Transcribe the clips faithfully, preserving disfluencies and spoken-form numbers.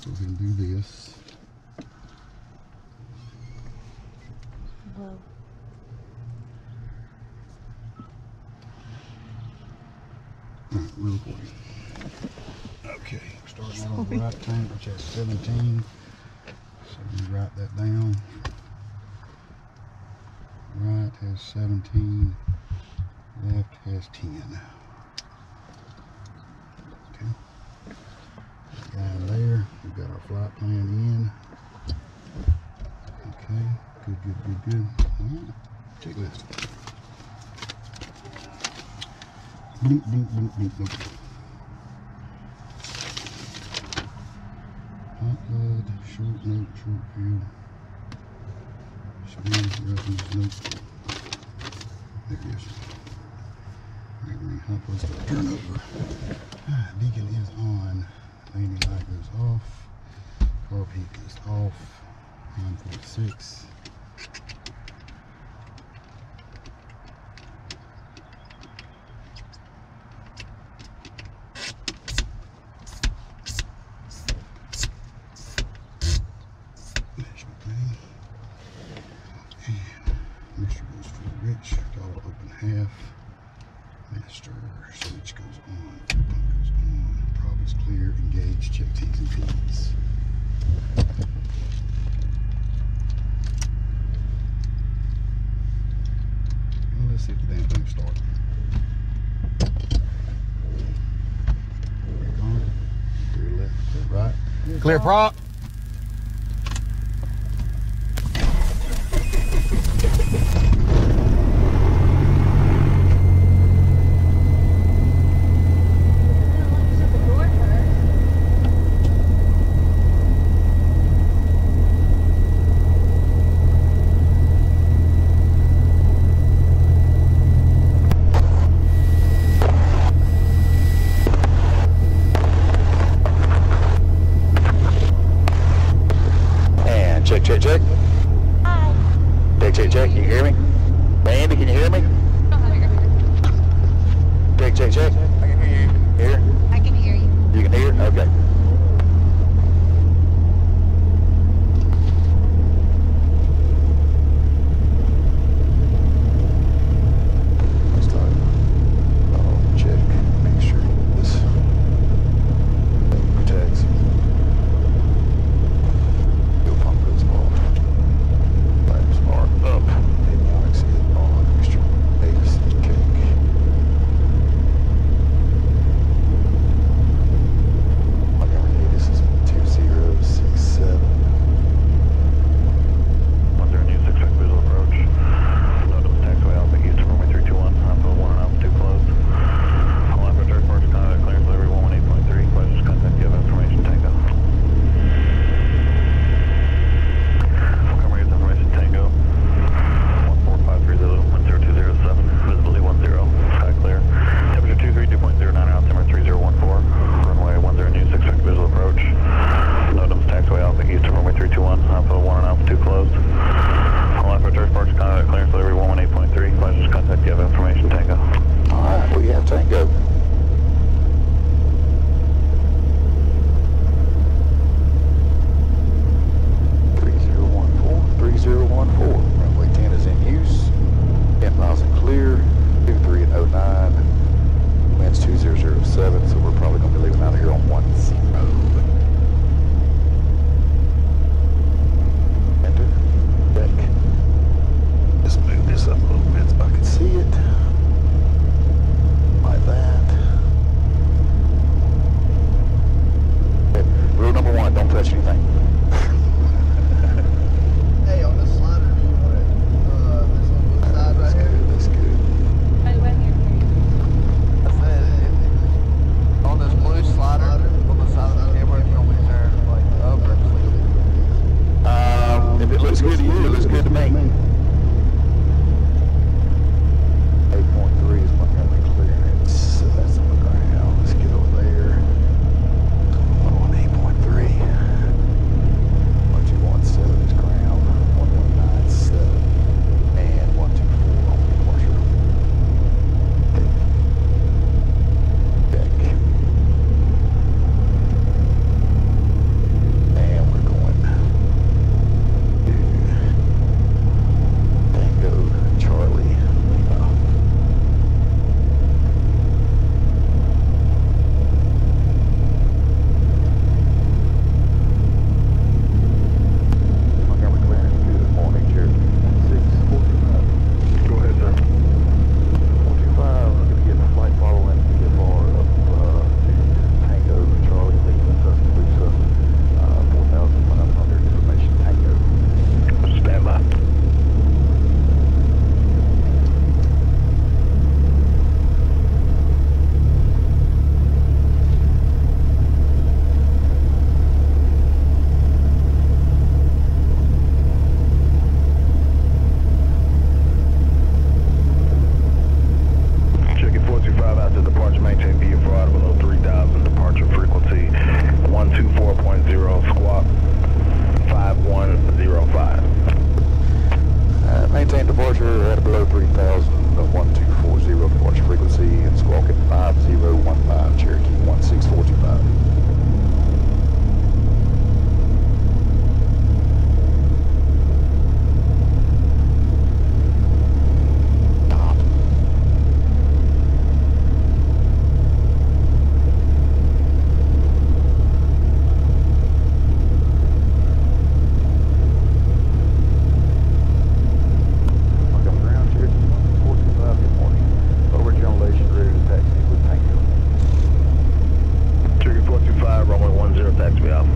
go ahead and do this. Whoa. Alright, real quick. Okay, starting out on the right tank, which has seventeen. So you write that down. Right has seventeen, left has ten. Okay. Down there, we've got our flight plan in. Okay, good, good, good, good. Alright, checklist. Bloop, bloop, bloop, bloop, bloop. Hot blood, short note, short fuel. Speed, reference note. There it is. Laramie, hot blood, start turnover. Ah, beacon is on. Landing light goes off. Car peak is off. nine forty-six. Mixture goes full rich, dollar open half. Master switch goes on, pump goes on, prop is clear, engage, check T's and P's. Well, let's see if the damn thing starts. Clear on, clear left, clear right. Clear, clear prop. Check, check, check. Hi. Check, check, check. Can you hear me? Randy, can you hear me? Check, check, check. I can hear you. Here? I can hear you. You can hear? Okay.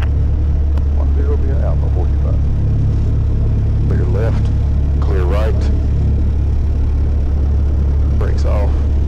one zero behind Alpha forty-five. Clear left, clear right. Brakes off.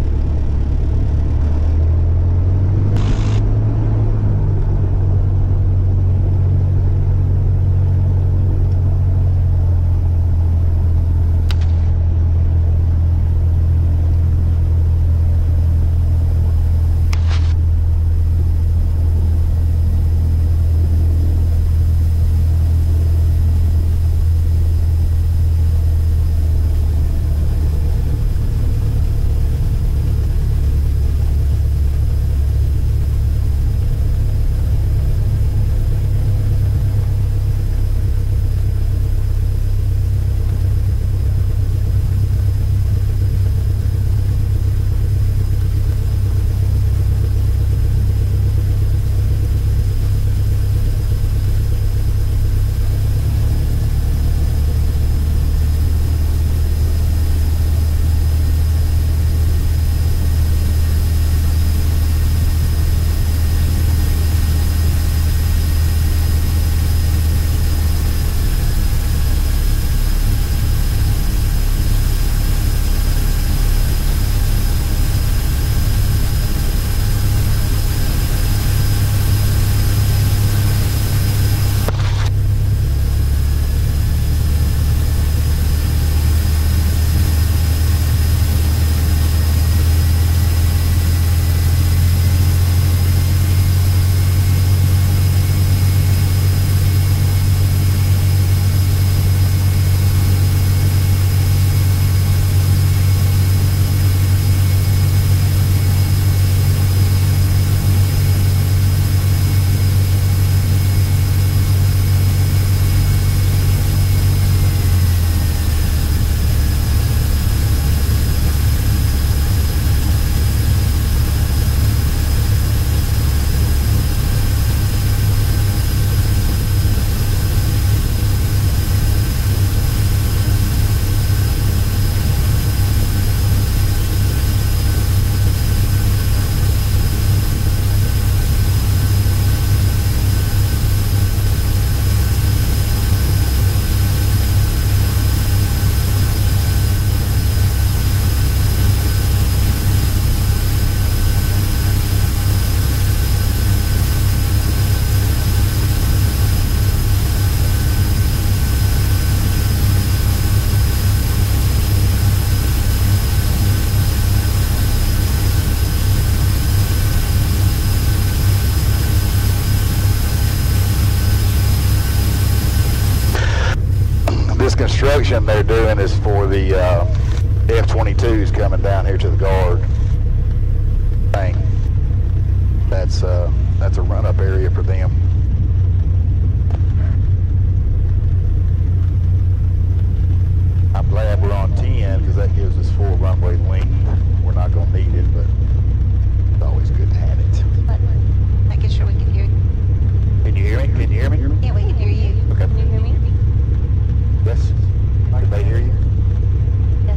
Construction they're doing is for the uh, F twenty-twos coming down here to the guard. Thing. That's uh, that's a run-up area for them. I'm glad we're on ten because that gives us full runway length. We're not going to need it, but it's always good to have it. But making sure we can hear you. Can you hear me? Can you hear me? Yeah, we can hear you. Okay. Can you hear me? Yes. Did they hear you? Yes.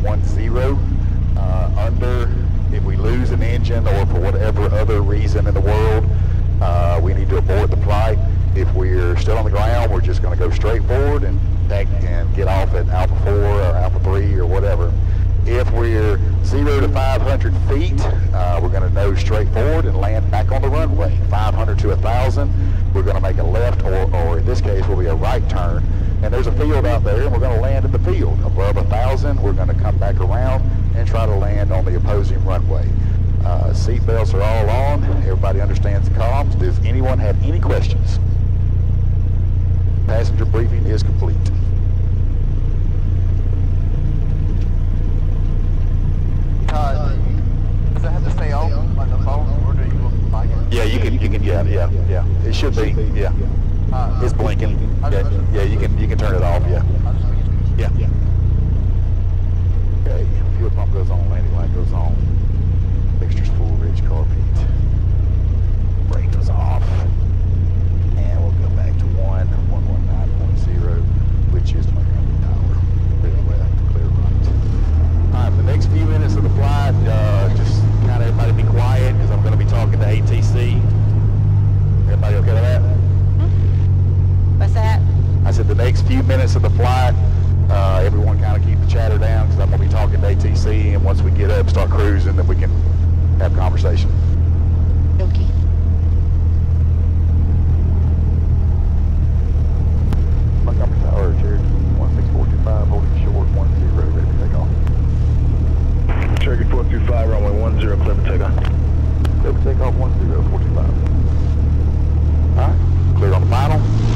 one zero. Uh, under, if we lose an engine or for whatever other reason in the world, uh, we need to abort the flight. If we're still on the ground, we're just going to go straight forward and and get off at Alpha four or Alpha three or whatever. If we're zero to five hundred feet, uh, we're going to nose straight forward and land back on the runway. five hundred to one thousand, we're going to make a left, or, or in this case will be a right turn. And there's a field out there, and we're going to land in the field. Above one thousand, we're going to come back around and try to land on the opposing runway. Uh, seat belts are all on. Everybody understands the comms. Does anyone have any questions? Passenger briefing is complete. Uh, does it have to stay on, like the phone, or do you like it? Yeah, you can, you can, yeah, yeah, yeah. It should be, yeah. Uh, It's blinking. Yeah, yeah, you can, you can turn it off, yeah. I just think it's Yeah, yeah. Okay, fuel pump goes on, landing light goes on. Mixture's full, rich carpet. Brake goes off. And we'll go back to one, one one nine point zero, which is Montgomery Tower. Clear left, clear right. All right, for the next few minutes of the flight, uh, just kind of everybody be quiet, because I'm going to be talking to A T C. Everybody okay with that? What's that? I said the next few minutes of the flight, uh, everyone kind of keep the chatter down, because I'm going to be talking to A T C, and once we get up, start cruising, then we can have conversation. Okay. Montgomery Tower, Cherokee, one six four two five, holding short, one zero, ready to take off. Cherokee four two five, runway one zero, clear for takeoff. Clear for takeoff, one zero, four two five. All right, clear on the final.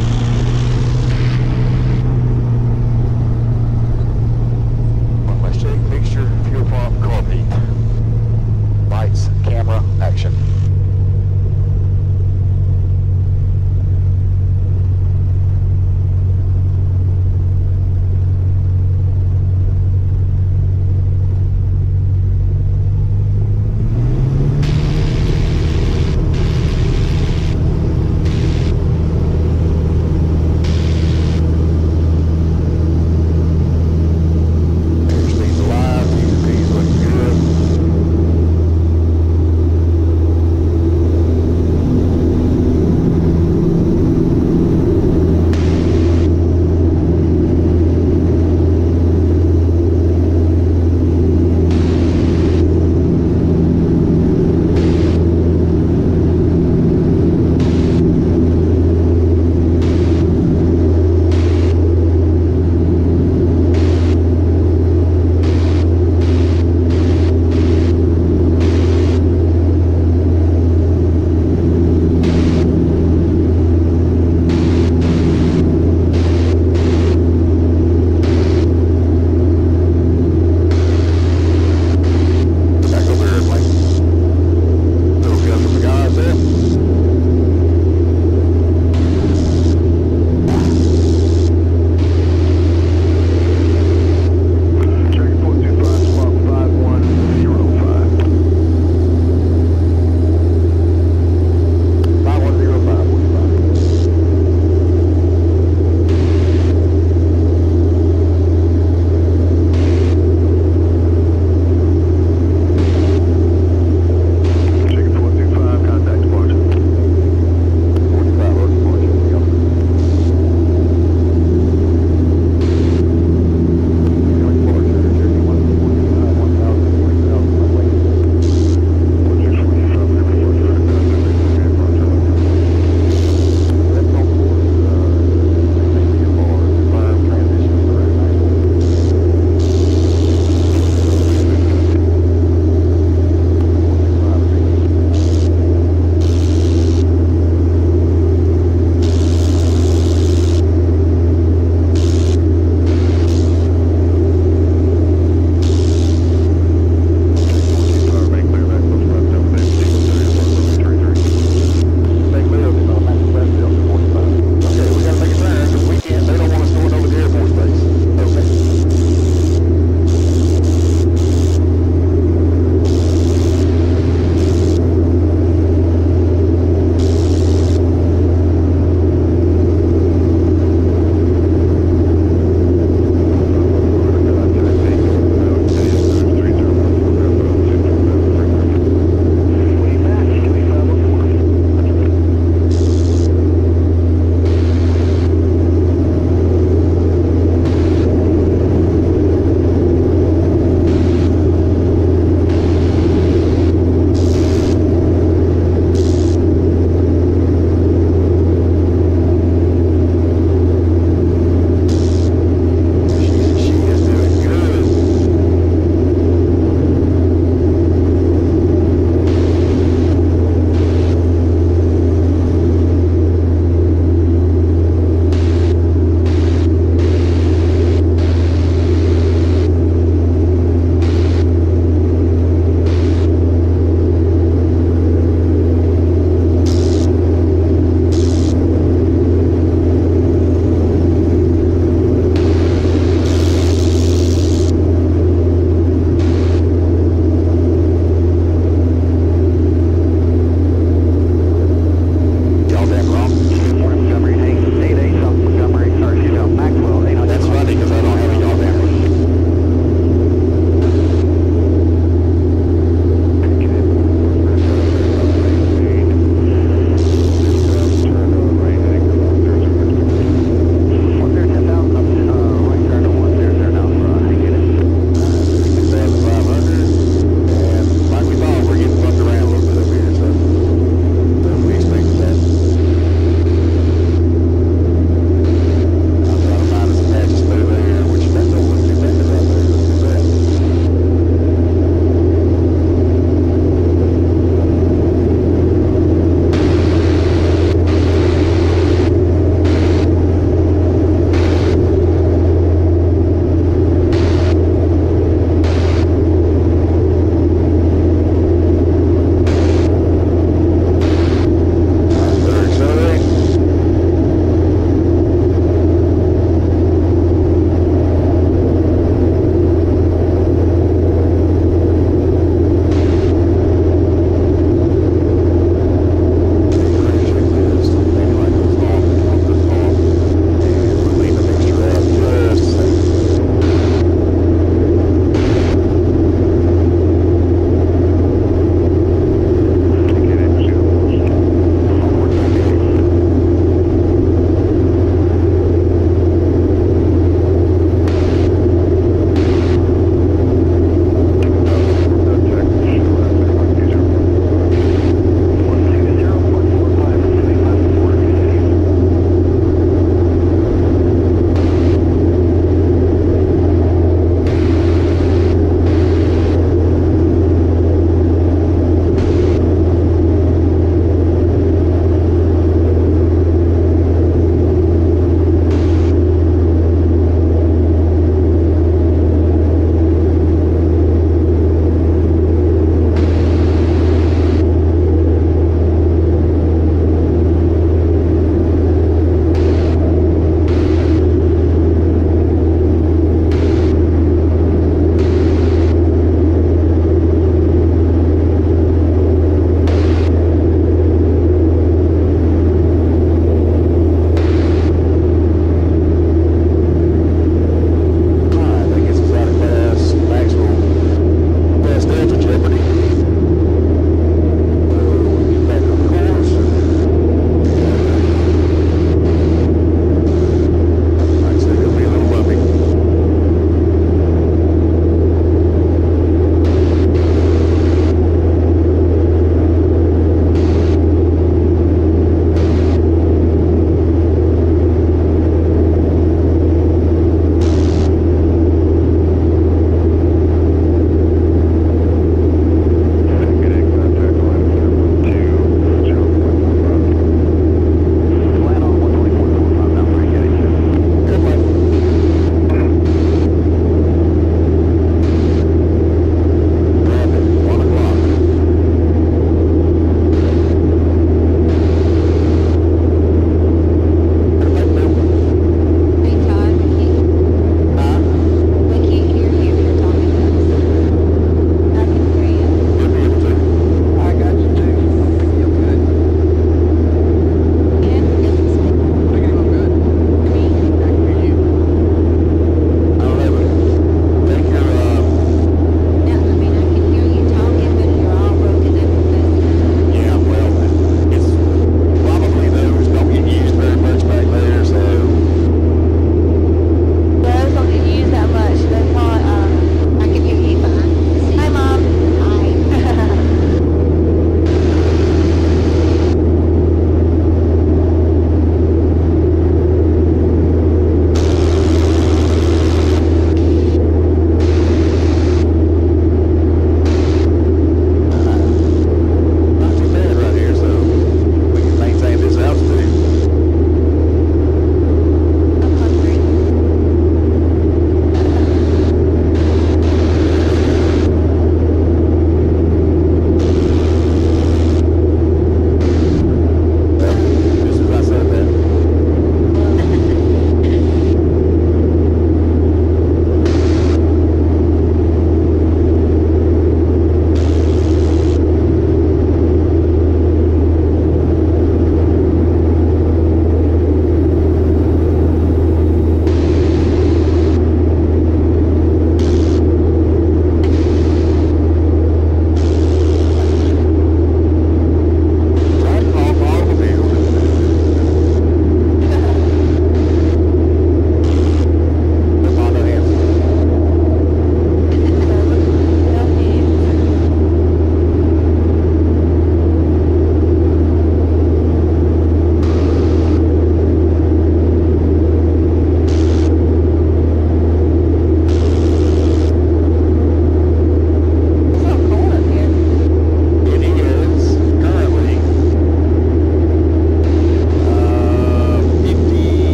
One last check, mixture, fuel pump, carb heat. Lights, camera, action.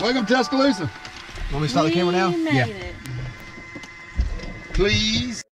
Welcome to Tuscaloosa. Want me to start the camera now? We made Yeah. it. Please.